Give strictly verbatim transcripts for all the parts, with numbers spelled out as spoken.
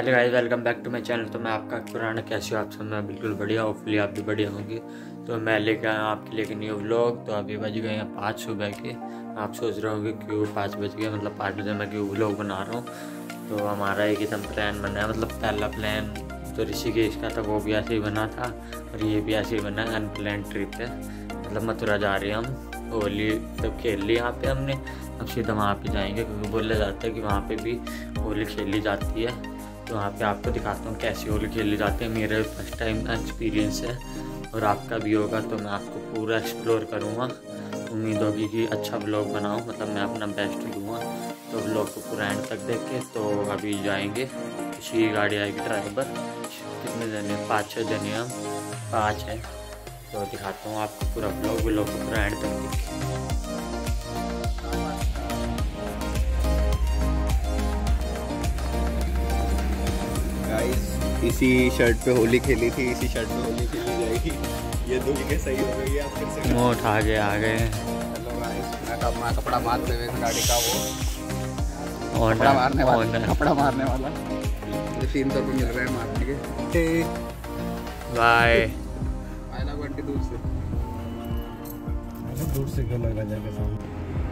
Hello guys, welcome back to my channel. तो मैं आपका पुराना कैसे हो आप सब, मैं बिल्कुल बढ़िया, होपफुली आप भी बढ़िया होंगे। तो मैं लेकर आया आपके लिए एक न्यू व्लॉग। तो अभी बज गए हैं पाँच सुबह के। आप सोच रहे होंगे क्यों पाँच बज गए, मतलब पाँच बजे मैं क्यों व्लॉग बना रहा हूँ। तो हमारा एक एकदम प्लान बना है, मतलब पहला प्लान तो ऋषिकेश का था, वो भी ऐसे ही बना था और ये भी ऐसे ही बना है। अनप्लान ट्रिप है, मतलब मथुरा जा रहे हैं हम। होली तब खेल ली यहाँ पे हमने, अब सीधा वहाँ पे जाएंगे क्योंकि बोला जाता है कि वहाँ पे भी होली खेली जाती है। तो वहाँ पे आपको दिखाता हूँ कैसी होली खेली जाती है। मेरा फर्स्ट टाइम एक्सपीरियंस है और आपका भी होगा, तो मैं आपको पूरा एक्सप्लोर करूँगा। उम्मीद होगी कि अच्छा व्लॉग बनाऊँ, मतलब मैं अपना बेस्ट दूँगा। तो व्लॉग को पूरा एंड तक देखें। तो अभी जाएंगे, इसी गाड़ी आएगी ड्राइवर। कितने जने, पाँच छः जने हम, पाँच हैं। तो दिखाता हूँ आपको पूरा व्लॉग, व्लॉग को पूरा एंड तक देखें। इसी शर्ट पे होली खेली थी, इसी शर्ट पे होली खेली जाएगी। ये धुल के सही हो गई है, आप फिर से मोट आगे आ गए। हेलो गाइस, मैं कब मैं कपड़ा मारते हुए गाड़ी का वो कपड़ा मारने वाला कपड़ा मारने वाला मुझे तीन सौ रुपये मिल रहे हैं मारने के। बाय। आइला बंटी दूर से दूर से क्यों लगा जाके सामने।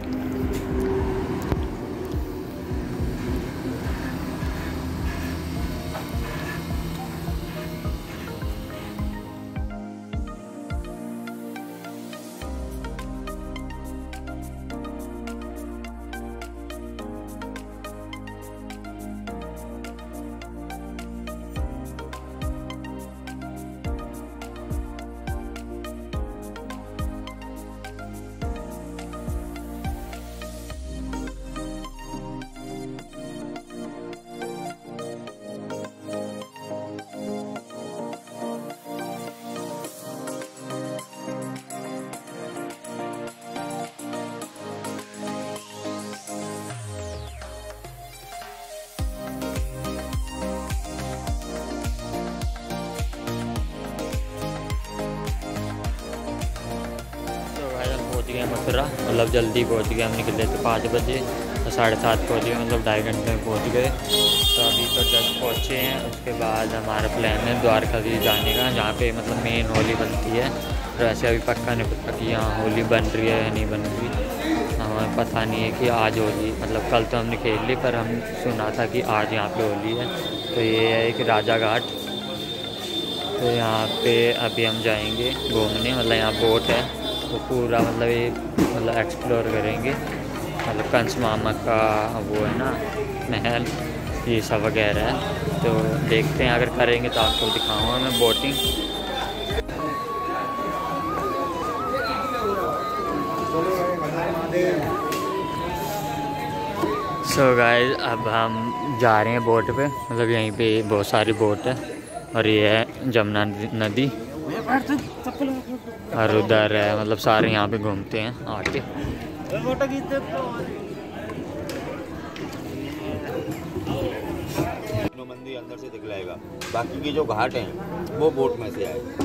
मथुरा मतलब जल्दी पहुंच गए, हम निकले थे पाँच बजे तो साढ़े सात पहुँच गए, मतलब ढाई घंटे में पहुंच गए। तो अभी तो जस्ट पहुँचे हैं। उसके बाद हमारा प्लान है द्वारका भी जाने का, जहाँ पे मतलब मेन होली बनती है। तो ऐसे अभी पक्का नहीं पता कि यहाँ होली बन रही है या नहीं बन रही, हमें पता नहीं है कि आज होली, मतलब कल तो हमने खेल ली पर हम सुना था कि आज यहाँ पर होली है। तो ये है एक राजा घाट। तो यहाँ पर अभी हम जाएँगे घूमने, मतलब यहाँ बोट है तो पूरा मतलब ये मतलब एक्सप्लोर करेंगे। मतलब कंस मामा का वो है ना महल, ये सब वगैरह है। तो देखते हैं, अगर करेंगे तो आपको दिखाऊंगा मैं बोटिंग। सो गाइस, अब हम जा रहे हैं बोट पे, मतलब यहीं पे बहुत सारी बोट है और ये है जमुना नदी और उधर है, मतलब सारे यहाँ पे घूमते हैं आके। मंदिर अंदर से दिखलाएगा, बाकी के जो घाट हैं वो बोट में से आएगा।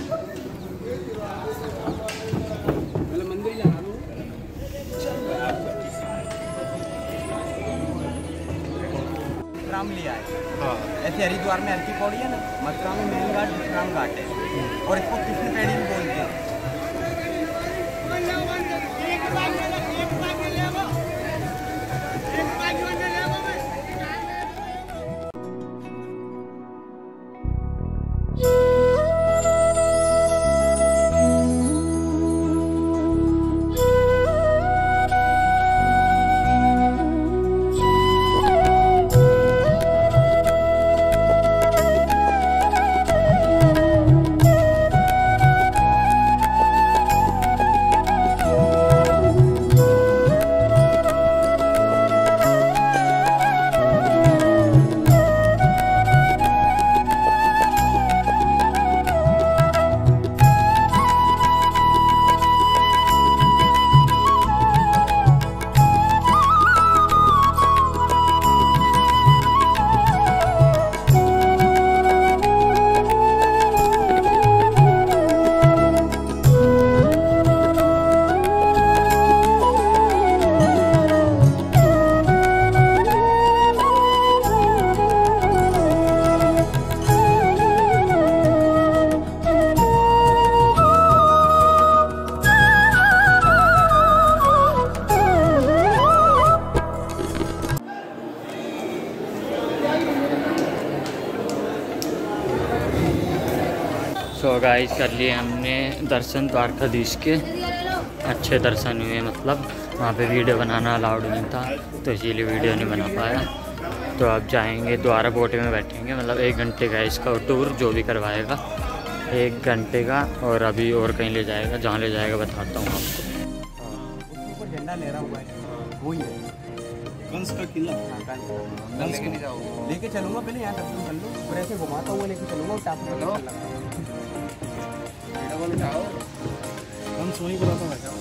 राम लिया है। हाँ। ऐसे हरिद्वार में हल्की पौड़ी है ना, मथुरा में मेन घाट विश्राम घाट है और इसको कृष्ण पेड़ी भी बोलते हैं। गाइस कर लिए हमने दर्शन द्वारकाधीश के, अच्छे दर्शन हुए। मतलब वहाँ पे वीडियो बनाना अलाउड नहीं था तो इसीलिए वीडियो नहीं बना पाया। तो अब जाएंगे दोबारा बोट में बैठेंगे। मतलब एक घंटे का इसका टूर जो भी करवाएगा, एक घंटे का। और अभी और कहीं ले जाएगा, जहाँ ले जाएगा बताता हूँ आपको। उसके ऊपर झंडा लहरा हुआ है, वही है कंस का किला। कंस को लेके चलूँगा, पहले यहाँ दर्शन कर लो, और ऐसे घुमाता हुआ लेके चलूँगा। टापू कंस वहीं पर आता है।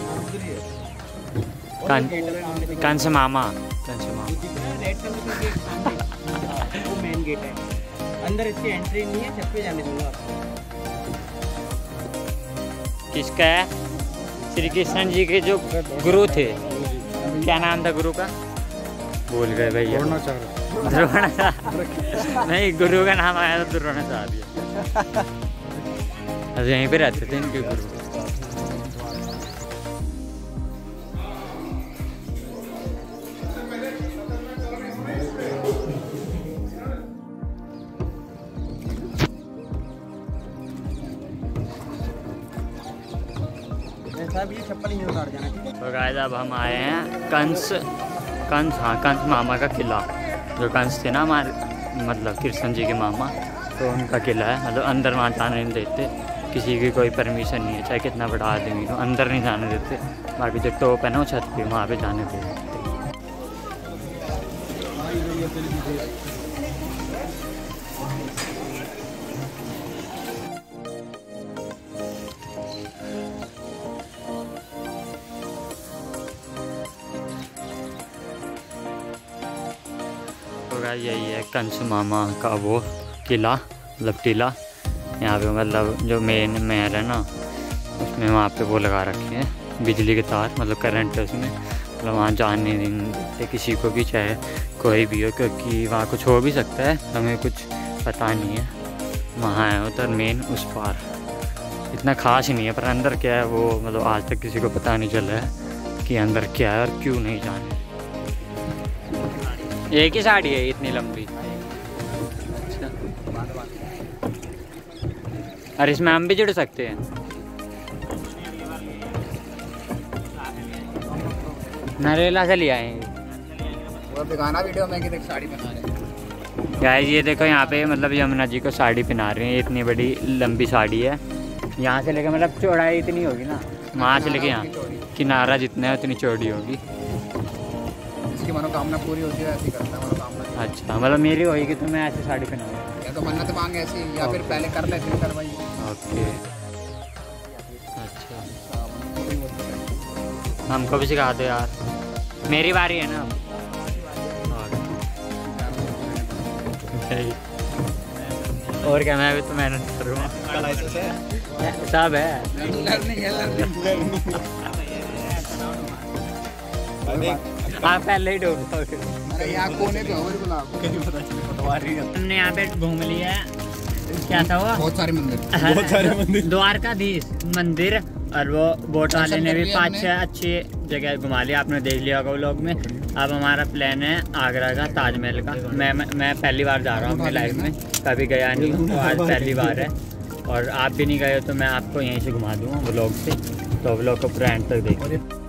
कंस मामा, कंस मामा रेड कलर का गेट सामने, वो मेन गेट है। अंदर इसकी एंट्री नहीं है, छत पे जाने दूंगा आपको। किसका है? श्री कृष्ण जी के जो गुरु थे, क्या नाम था गुरु का? भूल गए भैया। द्रोणाचार्य नहीं, गुरु का नाम आया था द्रोणाचार्य। अरे यहीं पे रहते थे इनके गुरु। साहब ये चप्पल ही उतार जाना, ठीक है? तो गाइस अब हम आए हैं कंस कंस हाँ कंस मामा का किला। जो कंस थे ना हमारे, मतलब कृष्ण जी के मामा, तो उनका किला है। मतलब अंदर वहाँ जाने नहीं देते, किसी की कोई परमिशन नहीं है, चाहे कितना बड़ा आदमी हो, अंदर नहीं जाने देते। बाकी जो टॉप है ना वो छत पे, वहाँ पे जाने देते। यही है कंस मामा का वो किला, मतलब टीला। यहाँ पे मतलब जो मेन महल है ना, उसमें वहाँ पे वो लगा रखे हैं बिजली के तार, मतलब करंट है उसमें। मतलब वहाँ जाने नहीं देते किसी को भी, चाहे कोई भी हो, क्योंकि वहाँ कुछ हो भी सकता है, हमें कुछ पता नहीं है। वहाँ है उधर मेन उस पार, इतना खास नहीं है, पर अंदर क्या है वो मतलब आज तक किसी को पता नहीं चला है कि अंदर क्या है और क्यों नहीं जाने। एक ही साड़ी है इतनी लंबी? अच्छा, और इसमें हम भी जुड़ सकते हैं? नरेला से लिया है वो दिखाना वीडियो में कि देख साड़ी पहना रहे। गाइस ये देखो यहाँ पे मतलब यमुना जी को साड़ी पहना रहे हैं। इतनी बड़ी लंबी साड़ी है, यहाँ से लेकर मतलब चौड़ाई इतनी होगी ना, वहाँ से लेके यहाँ किनारा जितना है उतनी चौड़ी होगी। इसकी मनोकामना पूरी होती है, ऐसी करता है मनोकामना। अच्छा, मतलब मेरी होगी तो मैं ऐसी साड़ी पहनाऊंगा, या तो मन्नत मांगे ऐसी, या फिर पहले कर ले फिर करवाई। ओके अच्छा, हमको भी सिखा दो यार, मेरी बारी है ना। और क्या, मैं भी तो मेहनत कर रहा हूँ, सब है। आप पहले ही डूब हमने यहाँ पे घूम लिया है। क्या था वो? बहुत सारे मंदिर, बहुत सारे मंदिर, द्वारकाधीश मंदिर, और वो बोट वाले ने भी पाँच छः अच्छी जगह घुमा लिया, आपने देख लिया होगा व्लॉग में। अब हमारा प्लान है आगरा का ताजमहल का। मैं मैं पहली बार जा रहा हूँ अपनी लाइफ में, कभी गया नहीं हूँ, तो आज पहली बार है। और आप भी नहीं गए तो मैं आपको यहीं से घुमा दूँगा व्लॉग से, तो व्लॉग को पूरा एंड तक देखिए।